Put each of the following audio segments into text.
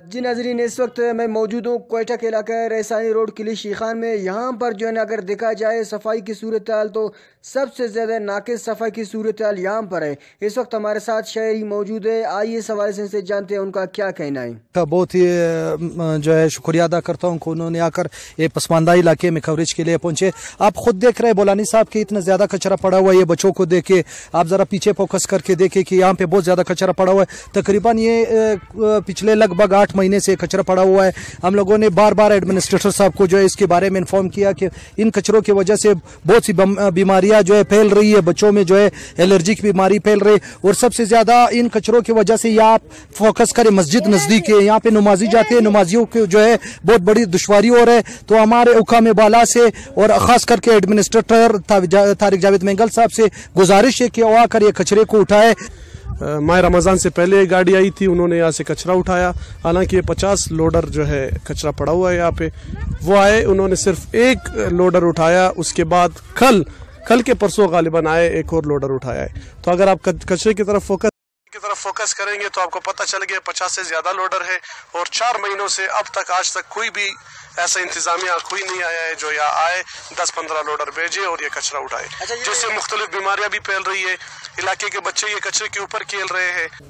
جی ناظرین، اس وقت میں موجود ہوں کوئٹہ کے علاقہ رحسانی روڈ کلیشی خان میں۔ یہاں پر جو ہے نا اگر دیکھا جائے صفائی کی صورتحال تو سب سے زیادہ ناقص صفائی کی صورتحال یہاں پر ہے۔ اس وقت ہمارے ساتھ شہری موجود ہے، آئیے اس حوالے سے ان سے جانتے ہیں ان کا کیا کہنا ہے۔ بہت ہی جو ہے شکریہ ادا کرتا ہوں کہ انہوں نے آ کر یہ پسماندہ علاقے میں کوریج کے لیے پہنچے۔ آپ خود دیکھ رہے بولانی صاحب کہ اتنا زیادہ کچرا پڑا ہوا ہے، یہ بچوں کو دیکھے، آپ ذرا پیچھے فوکس کر کے دیکھیں کہ یہاں پہ بہت زیادہ کچرا پڑا ہوا ہے۔ تقریباً یہ پچھلے لگ بھگ 8 مہینے سے کچرا پڑا ہوا ہے۔ ہم لوگوں نے بار بار ایڈمنسٹریٹر صاحب کو جو ہے اس کے بارے میں انفارم کیا کہ ان کچروں کی وجہ سے بہت سی بیماریاں جو ہے پھیل رہی ہے، بچوں میں جو ہے الرجی کی بیماری پھیل رہی ہے، اور سب سے زیادہ ان کچروں کی وجہ سے آپ فوکس کریں مسجد نزدیک ہے، یہاں پہ نمازی جاتے ہیں، نمازیوں کو جو ہے بہت بڑی دشواری ہو رہا ہے۔ تو ہمارے حکام بالا سے اور خاص کر کے ایڈمنسٹریٹر طارق جاوید مینگل صاحب سے گزارش ہے کہ وہ آ کر یہ کچرے کو اٹھائے۔ ماہ رمضان سے پہلے ایک گاڑی آئی تھی، انہوں نے یہاں سے کچرا اٹھایا، حالانکہ یہ 50 لوڈر جو ہے کچرا پڑا ہوا ہے یہاں پہ۔ وہ آئے، انہوں نے صرف ایک لوڈر اٹھایا، اس کے بعد کل کے پرسوں غالباً آئے ایک اور لوڈر اٹھایا ہے۔ تو اگر آپ کچرے کی طرف فوکس کریں گے تو آپ کو پتہ چل گیا 50 سے زیادہ لوڈر ہے، اور 4 مہینوں سے اب تک آج تک کوئی بھی ایسا انتظامیہ کوئی نہیں آیا ہے جو یہاں آئے 10-15 لوڈر بھیجے اور یہ کچرا اٹھائے، جس سے مختلف بیماریاں بھی پھیل رہی ہے۔ علاقے کے بچے یہ کچرے کے اوپر کھیل رہے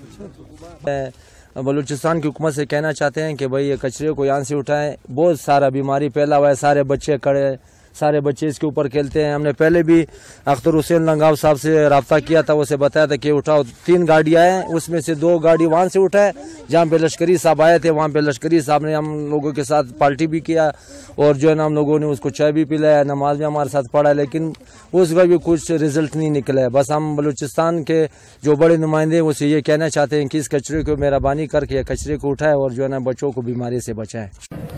ہیں۔ بلوچستان کی حکومت سے کہنا چاہتے ہیں کہ بھائی یہ کچرے کو یہاں سے اٹھائیں، بہت سارا بیماری پھیلا ہوا ہے، سارے بچے اس کے اوپر کھیلتے ہیں۔ ہم نے پہلے بھی اختر حسین لنگاؤ صاحب سے رابطہ کیا تھا، اسے بتایا تھا کہ اٹھاؤ۔ 3 گاڑی آئے، اس میں سے 2 گاڑی وہاں سے اٹھائے جہاں پہ لشکری صاحب آئے تھے، وہاں پہ لشکری صاحب نے ہم لوگوں کے ساتھ پارٹی بھی کیا، اور جو ہے نا ہم لوگوں نے اس کو چائے بھی پلایا، نماز بھی ہمارے ساتھ پڑھا، لیکن اس کا بھی کچھ رزلٹ نہیں نکلا ہے۔ بس ہم بلوچستان کے جو بڑے نمائندے اسے یہ کہنا چاہتے ہیں کہ اس کچرے کو مہربانی کر کے کچرے کو اٹھائے اور جو ہے نا بچوں کو بیماری سے بچائے۔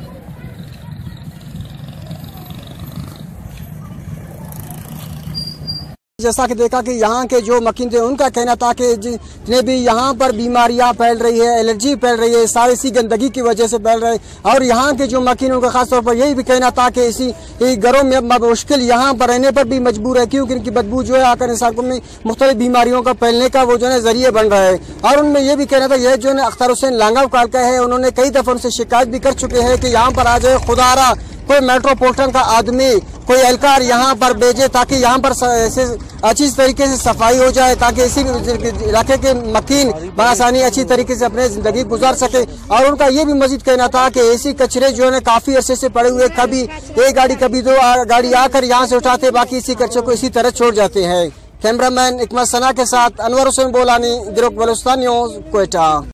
جیسا کہ دیکھا کہ یہاں کے جو مکین تھے ان کا کہنا تھا کہ جتنے بھی یہاں پر بیماریاں پھیل رہی ہے، الرجی پھیل رہی ہے، سارے اسی گندگی کی وجہ سے پھیل رہے ہیں، اور یہاں کے جو مکین ان کا خاص طور پر یہی بھی کہنا تھا کہ اسی گھروں میں مشکل یہاں پر رہنے پر بھی مجبور ہے، کیونکہ ان کی بدبو جو ہے آ کر انسان کو میں مختلف بیماریوں کا پھیلنے کا وہ جو ہے ذریعہ بن رہا ہے۔ اور ان میں یہ بھی کہنا تھا، یہ جو ہے اختر حسین لانگاؤ کا حلقہ ہے، انہوں نے کئی دفعہ ان سے شکایت بھی کر چکے ہیں کہ یہاں پر آ جائے خدارہ کوئی میٹروپولٹن کا آدمی، کوئی اہلکار یہاں پر بھیجے تاکہ یہاں پر اچھی طریقے سے صفائی ہو جائے، تاکہ اسی علاقے کے مکین بآسانی اچھی طریقے سے اپنے زندگی گزار سکے۔ اور ان کا یہ بھی مزید کہنا تھا کہ ایسی کچرے جو ہے کافی عرصے سے پڑے ہوئے، کبھی ایک گاڑی کبھی 2 گاڑی آ کر یہاں سے اٹھاتے، باقی اسی کچرے کو اسی طرح چھوڑ جاتے ہیں۔ کیمرہ مین اکمل ثنا کے ساتھ انور حسین بولانی، گروپ بلوچستان نیوز، کوئٹہ۔